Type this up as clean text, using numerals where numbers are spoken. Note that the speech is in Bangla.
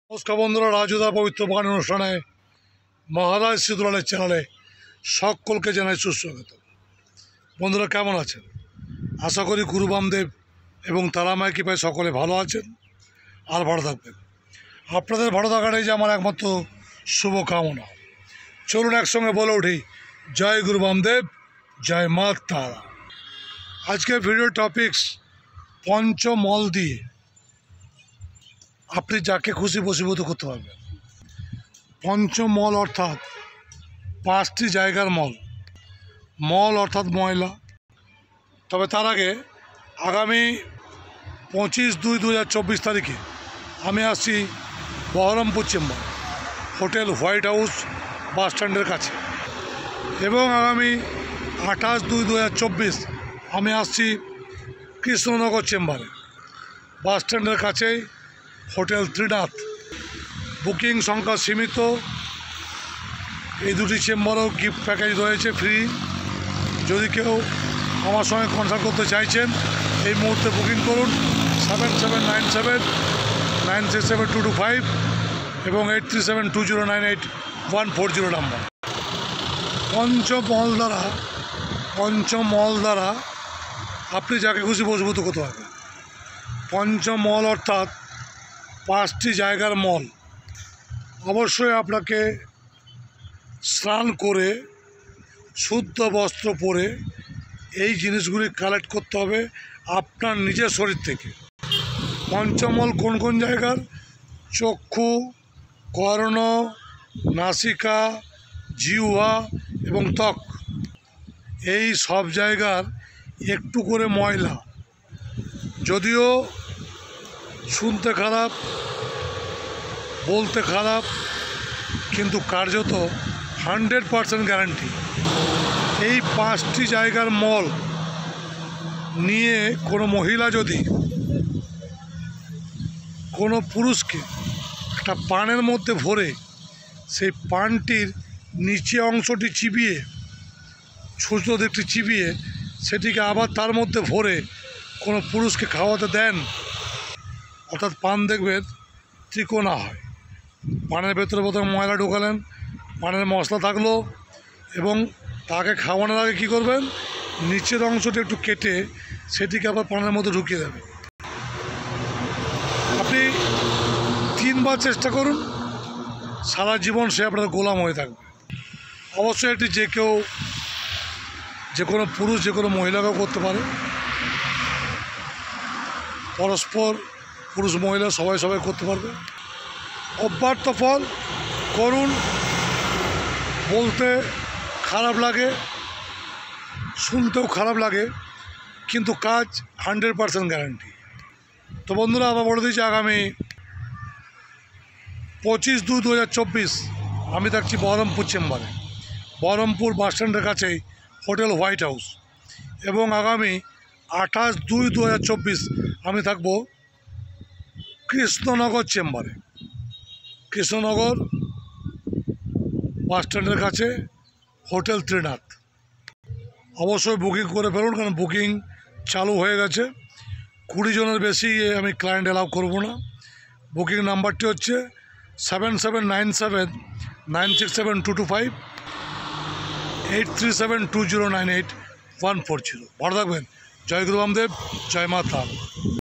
নমস্কার বন্ধুরা, রাজুদা পবিত্র বাগান অনুষ্ঠানে মহারাজ সিদ্ধুলালের চ্যানেলে সকলকে জানাই সুস্বাগত। বন্ধুরা কেমন আছেন? আশা করি গুরু বামদেব এবং তারামায় কৃপায় সকলে ভালো আছেন আর ভালো থাকবেন। আপনাদের ভালো থাকাটাই যে আমার একমাত্র শুভকামনা। চলুন একসঙ্গে বলে উঠি, জয় গুরু বামদেব, জয় মা তারা। আজকের ভিডিও টপিকস পঞ্চমল দিয়ে আপনি যাকে খুশি বশীভূত করতে পারবেন। পঞ্চমল অর্থাৎ পাঁচটি জায়গার মল। মল অর্থাৎ ময়লা। তবে তার আগে আগামী 25/2/2024 তারিখে আমি আসছি Baharampur chamber, hotel White House bus স্ট্যান্ডের কাছে। এবং আগামী 28/2/2024 আমি আসছি কৃষ্ণনগর চেম্বারে, বাস স্ট্যান্ডের কাছেই হোটেল ত্রিনাথ। বুকিং সংখ্যা সীমিত। এই দুটি চেম্বারও গিফট প্যাকেজ রয়েছে ফ্রি। যদি কেউ আমার সঙ্গে কনসাল্ট করতে চাইছেন এই মুহূর্তে বুকিং করুন 7797967225 এবং 8372098140 নাম্বার। পঞ্চমল দ্বারা আপনি যাকে খুশি বশীভূত করতে পারবেন। পঞ্চমল অর্থাৎ পাঁচটি জায়গার মল। অবশ্যই আপনাকে স্নান করে শুদ্ধ বস্ত্র পরে এই জিনিসগুলি কালেক্ট করতে হবে আপনার নিজের শরীর থেকে। পঞ্চমল কোন কোন জায়গার? চক্ষু, কর্ণ, নাসিকা, জিহ্বা এবং ত্বক। এই সব জায়গার একটু করে ময়লা। যদিও শুনতে খারাপ, বলতে খারাপ, কিন্তু কার্যত 100% গ্যারান্টি। এই পাঁচটি জায়গার মল নিয়ে কোনো মহিলা যদি কোনো পুরুষকে একটা পানের মধ্যে ভরে সেই পানটির নিচে অংশটি চিবিয়ে, ছোটো দিকটি চিবিয়ে সেটিকে আবার তার মধ্যে ভরে কোনো পুরুষকে খাওয়াতে দেন, অর্থাৎ পান দেখবেন ত্রিকোণা হয়। পানের ভেতরে প্রথমে ময়লা ঢোকালেন, পানের মশলা থাকলো, এবং তাকে খাওয়ানোর আগে কী করবেন, নিচের অংশটি একটু কেটে সেটিকে আবার পানের মধ্যে ঢুকিয়ে দেবেন। আপনি 3বার চেষ্টা করুন, সারা জীবন সে আপনার গোলাম হয়ে থাকবে। অবশ্যই এটি যে কোনো পুরুষ যে কোনো মহিলাকেও করতে পারে। পরস্পর পুরুষ মহিলা সবাই করতে পারবে। অব্যর্থ ফল করুন। বলতে খারাপ লাগে, শুনতেও খারাপ লাগে, কিন্তু কাজ 100% গ্যারান্টি। তো বন্ধুরা, আবার বলে দিয়েছি আগামী 25/2/2024 আমি থাকছি বহরমপুর চেম্বারে, বহরমপুর বাস স্ট্যান্ডের কাছেই হোটেল হোয়াইট হাউস। এবং আগামী 28/2/2024 আমি থাকবো কৃষ্ণনগর চেম্বারে, কৃষ্ণনগর বাস স্ট্যান্ডের কাছে হোটেল ত্রিনাথ। অবশ্যই বুকিং করে ফেলুন, কারণ বুকিং চালু হয়ে গেছে। 20 জনের বেশি আমি ক্লায়েন্ট অ্যালাউ করবো না। বুকিং নাম্বারটি হচ্ছে 7797967225 8372098140। ভালো থাকবেন। জয় গুরু বামদেব, জয় মা তারা।